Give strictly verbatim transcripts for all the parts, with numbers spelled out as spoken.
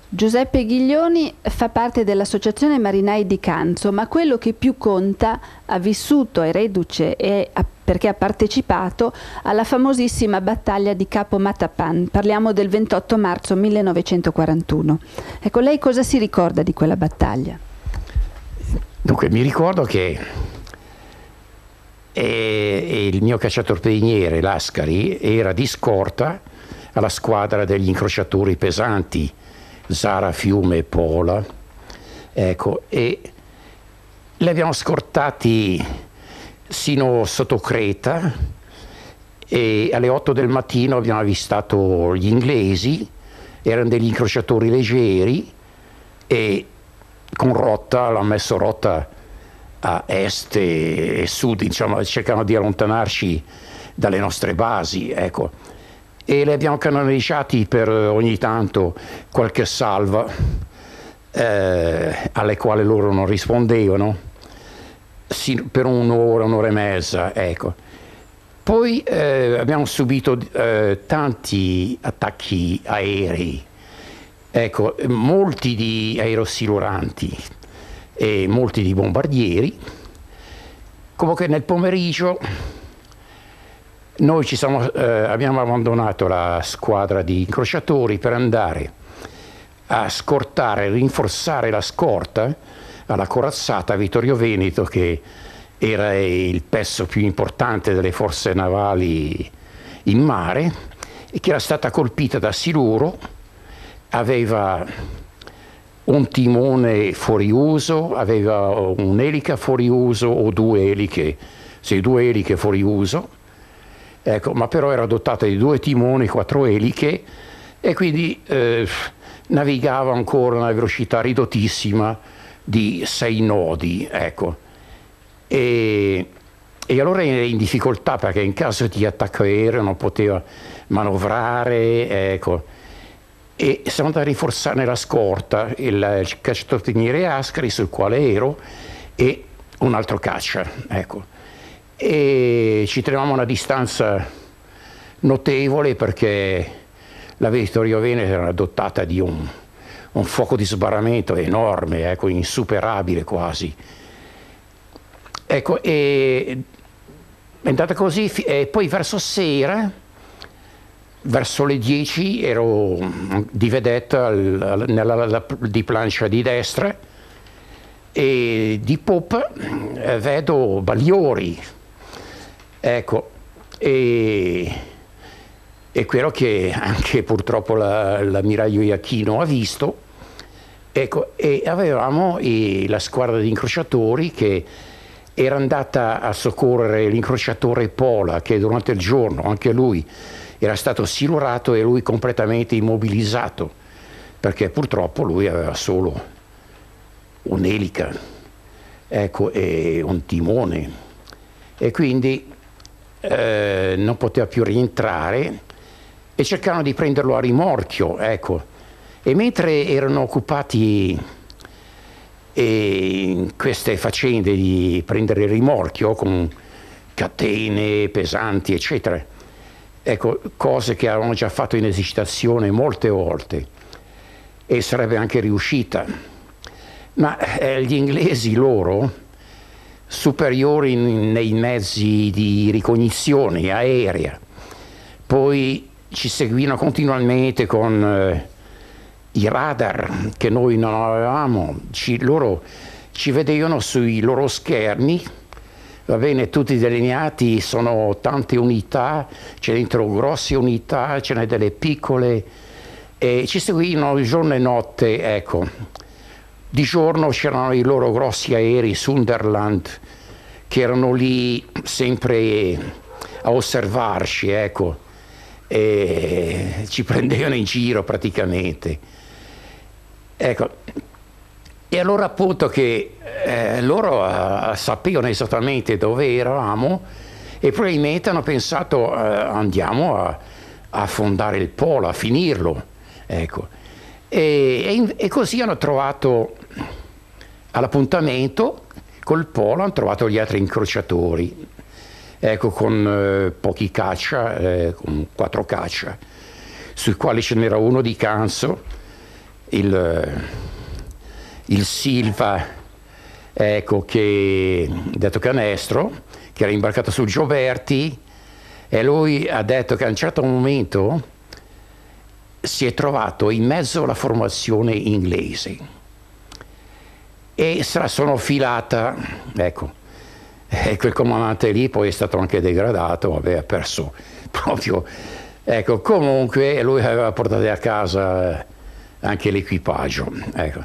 Giuseppe Ghiglioni fa parte dell'Associazione Marinai di Canzo, ma quello che più conta, ha vissuto, è reduce e ha, perché ha partecipato alla famosissima battaglia di Capo Matapan. Parliamo del ventotto marzo millenovecentoquarantuno. Ecco, lei cosa si ricorda di quella battaglia? Dunque, mi ricordo che e il mio cacciatorpediniere Lascari era di scorta alla squadra degli incrociatori pesanti Zara, Fiume e Pola, ecco, e li abbiamo scortati sino sotto Creta e alle otto del mattino abbiamo avvistato gli inglesi, erano degli incrociatori leggeri e con rotta, l'hanno messo rotta a est e sud, insomma cercavano di allontanarci dalle nostre basi, ecco. E li abbiamo cannoneggiati per ogni tanto qualche salva eh, alle quali loro non rispondevano sì, per un'ora, un'ora e mezza, ecco. Poi eh, abbiamo subito eh, tanti attacchi aerei, ecco, molti di aerosiluranti e molti di bombardieri. Comunque nel pomeriggio noi ci siamo, eh, abbiamo abbandonato la squadra di incrociatori per andare a scortare, rinforzare la scorta alla corazzata Vittorio Veneto, che era il pezzo più importante delle forze navali in mare e che era stata colpita da siluro, aveva un timone fuori uso, aveva un'elica fuori uso o due eliche, sì, due eliche fuori uso. Ecco, ma però era dotata di due timoni, quattro eliche e quindi eh, navigava ancora a una velocità ridottissima di sei nodi, ecco. E, e allora era in difficoltà perché in caso di attacco aereo non poteva manovrare, ecco. E siamo andati a rinforzare la scorta il, il cacciatorpediniere Ascari, sul quale ero, e un altro caccia, ecco. E ci trovavamo a una distanza notevole perché la Vittorio Veneto era dotata di un, un fuoco di sbarramento enorme, ecco, insuperabile quasi. Ecco, e è andata così e poi verso sera, verso le dieci, ero di vedetta nella, di plancia di destra e di poppa eh, vedo Bagliori. Ecco, e, e quello che anche purtroppo la, l'ammiraglio Iachino ha visto, ecco, e avevamo i, la squadra di incrociatori che era andata a soccorrere l'incrociatore Pola, che durante il giorno anche lui era stato silurato e lui completamente immobilizzato, perché purtroppo lui aveva solo un'elica, ecco, e un timone, e quindi Eh, non poteva più rientrare e cercarono di prenderlo a rimorchio, ecco. E mentre erano occupati eh, in queste faccende di prendere il rimorchio con catene pesanti eccetera, ecco, cose che avevano già fatto in esercitazione molte volte e sarebbe anche riuscita, ma eh, gli inglesi loro superiori nei mezzi di ricognizione aerea, poi ci seguivano continuamente con eh, i radar che noi non avevamo, ci, loro ci vedevano sui loro schermi, va bene, tutti delineati, sono tante unità, c'è dentro grosse unità, ce n'è delle piccole, e ci seguivano giorno e notte, ecco. Di giorno c'erano i loro grossi aerei Sunderland che erano lì sempre a osservarci, ecco, e ci prendevano in giro praticamente. Ecco. E allora appunto che eh, loro eh, sapevano esattamente dove eravamo e probabilmente hanno pensato eh, andiamo a, a affondare il polo, a finirlo, ecco. E, e, e così hanno trovato all'appuntamento col polo, hanno trovato gli altri incrociatori, ecco, con eh, pochi caccia, eh, con quattro caccia, sui quali ce n'era uno di Canzo, il, il Silva, ecco, che, detto Canestro, che era imbarcato sul Gioberti, e lui ha detto che a un certo momento si è trovato in mezzo alla formazione inglese e se la sono filata, ecco, e quel comandante lì poi è stato anche degradato, aveva perso proprio, ecco, comunque lui aveva portato a casa anche l'equipaggio, ecco.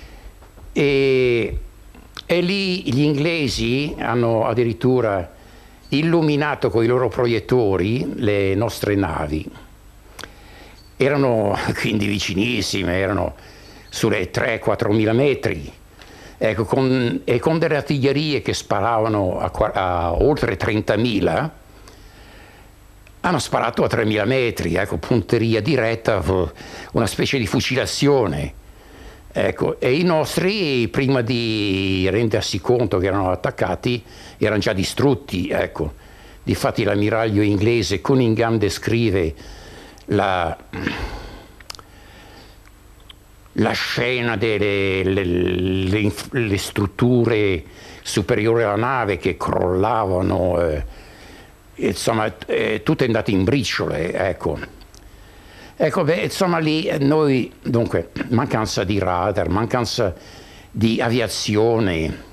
E, e lì gli inglesi hanno addirittura illuminato con i loro proiettori le nostre navi. Erano quindi vicinissime, erano sulle tre quattro mila metri, ecco, con, e con delle artiglierie che sparavano a, a oltre trentamila, hanno sparato a tremila metri, ecco, punteria diretta, una specie di fucilazione. Ecco, e i nostri, prima di rendersi conto che erano attaccati, erano già distrutti. Ecco. Difatti l'ammiraglio inglese Cunningham descrive la, la scena delle le, le, le strutture superiori alla nave che crollavano, eh, insomma, eh, tutto è andato in briciole, ecco. Ecco, beh, insomma lì noi, dunque, mancanza di radar, mancanza di aviazione,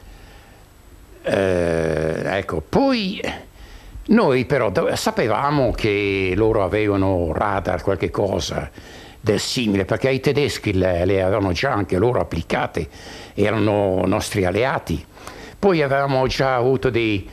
eh, ecco, poi noi però sapevamo che loro avevano radar, qualche cosa del simile, perché i tedeschi le, le avevano già anche loro applicate, erano nostri alleati. Poi avevamo già avuto dei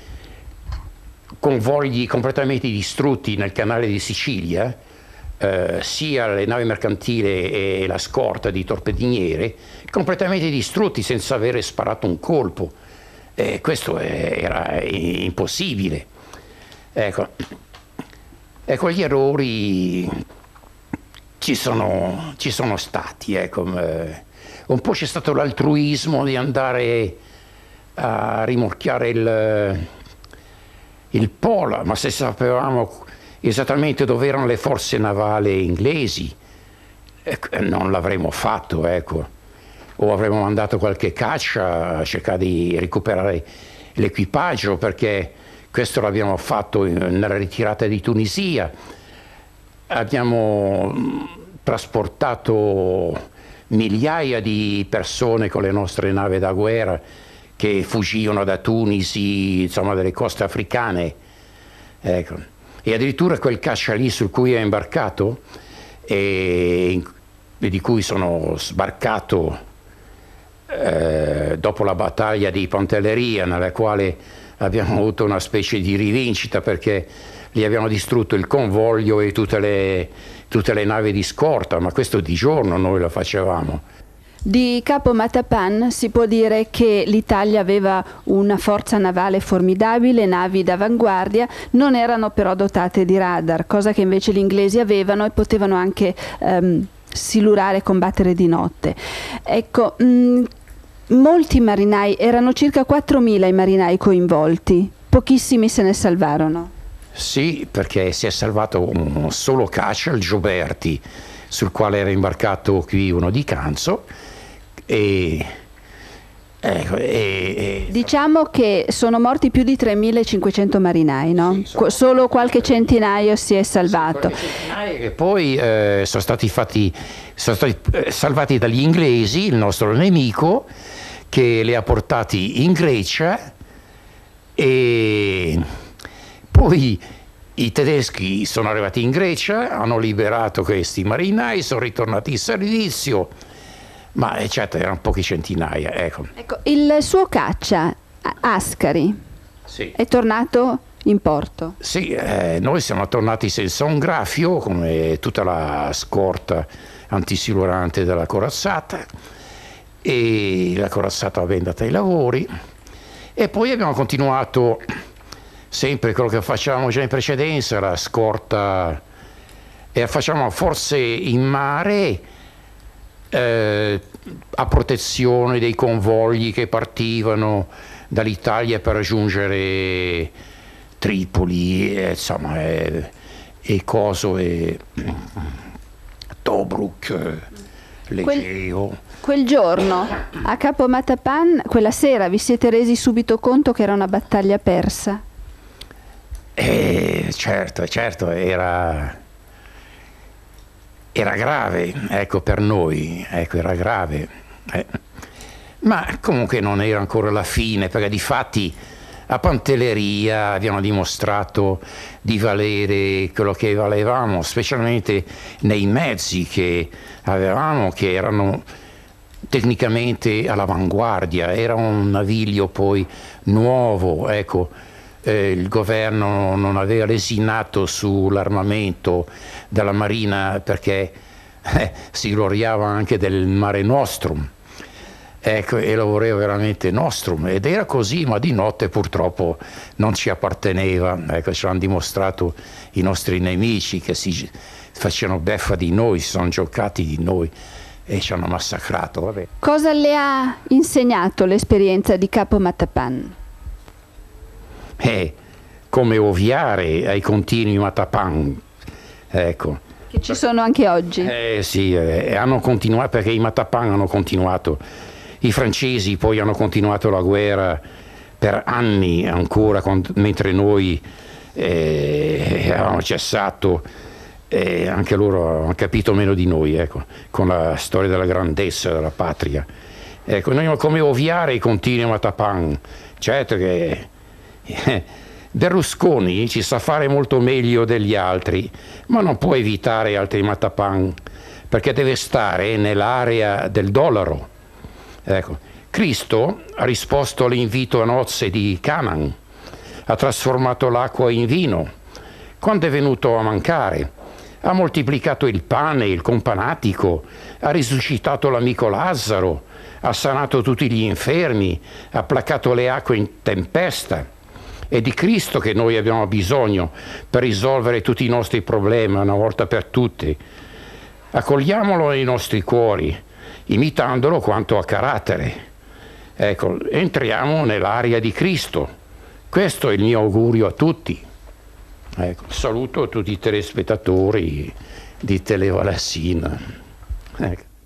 convogli completamente distrutti nel canale di Sicilia, Eh, sia le navi mercantili e la scorta di torpediniere, completamente distrutti senza avere sparato un colpo. Eh, questo è, era impossibile. Ecco. Ecco, gli errori ci sono, ci sono stati. Ecco. Eh, un po' c'è stato l'altruismo di andare a rimorchiare il, il polo, ma se sapevamo esattamente dove erano le forze navali inglesi, ecco, non l'avremmo fatto, ecco. O avremmo mandato qualche caccia a cercare di recuperare l'equipaggio, perché questo l'abbiamo fatto nella ritirata di Tunisia. Abbiamo trasportato migliaia di persone con le nostre navi da guerra che fuggivano da Tunisi, insomma, dalle coste africane, ecco. E addirittura quel caccia lì su cui è imbarcato e, e di cui sono sbarcato eh, dopo la battaglia di Pantelleria, nella quale abbiamo avuto una specie di rivincita perché gli abbiamo distrutto il convoglio e tutte le, tutte le navi di scorta, ma questo di giorno noi lo facevamo. Di Capo Matapan si può dire che l'Italia aveva una forza navale formidabile, navi d'avanguardia, non erano però dotate di radar, cosa che invece gli inglesi avevano e potevano anche ehm, silurare e combattere di notte. Ecco, mh, molti marinai, erano circa quattromila i marinai coinvolti, pochissimi se ne salvarono. Sì, perché si è salvato un solo caccia, il Gioberti, sul quale era imbarcato qui uno di Canzo. E, ecco, e, e, diciamo che sono morti più di tremilacinquecento marinai, no? Sì, Qu- solo qualche centinaio si è salvato. Sì, e poi eh, sono stati fatti, sono stati eh, salvati dagli inglesi, il nostro nemico, che li ha portati in Grecia, e poi i tedeschi sono arrivati in Grecia, hanno liberato questi marinai, sono ritornati in servizio. Ma certo, erano pochi centinaia, ecco. Ecco, il suo caccia, Ascari, sì, è tornato in porto. Sì, eh, noi siamo tornati senza un graffio, come tutta la scorta antisilurante della corazzata, e la corazzata va andata ai lavori, e poi abbiamo continuato sempre quello che facevamo già in precedenza, la scorta, e facciamo forse in mare, Eh, a protezione dei convogli che partivano dall'Italia per raggiungere Tripoli, e, insomma, e, e Coso e Tobruk, leggevo. Quel, quel giorno a Capo Matapan, quella sera, vi siete resi subito conto che era una battaglia persa? Eh, certo, certo, era, era grave, ecco, per noi, ecco, era grave. Eh. Ma comunque non era ancora la fine, perché di fatti a Pantelleria abbiamo dimostrato di valere quello che valevamo, specialmente nei mezzi che avevamo, che erano tecnicamente all'avanguardia. Era un naviglio poi nuovo, ecco, eh, il governo non aveva lesinato sull'armamento della Marina perché eh, si gloriava anche del Mare Nostrum. Ecco, e lo voleva veramente Nostrum, ed era così, ma di notte purtroppo non ci apparteneva. Ecco, ce l'hanno dimostrato i nostri nemici che si facevano beffa di noi, si sono giocati di noi e ci hanno massacrato. Vabbè. Cosa le ha insegnato l'esperienza di Capo Matapan? Eh, come ovviare ai continui Matapan, ecco. Che ci sono anche oggi. Eh sì, eh, hanno continuato, perché i Matapan hanno continuato. I francesi poi hanno continuato la guerra per anni ancora, quando, mentre noi eh, avevamo cessato, eh, anche loro hanno capito meno di noi, ecco, con la storia della grandezza della patria. Ecco, noi come ovviare i continui Matapan. Certo che eh, Berlusconi ci sa fare molto meglio degli altri, ma non può evitare altri Matapan, perché deve stare nell'area del dollaro. Ecco, Cristo ha risposto all'invito a nozze di Canaan, ha trasformato l'acqua in vino. Quando è venuto a mancare, ha moltiplicato il pane, il companatico, ha risuscitato l'amico Lazzaro, ha sanato tutti gli infermi, ha placato le acque in tempesta. È di Cristo che noi abbiamo bisogno per risolvere tutti i nostri problemi una volta per tutte. Accogliamolo nei nostri cuori, imitandolo quanto a carattere. Ecco, entriamo nell'area di Cristo. Questo è il mio augurio a tutti. Ecco, saluto tutti i telespettatori di Televalassina. Ecco.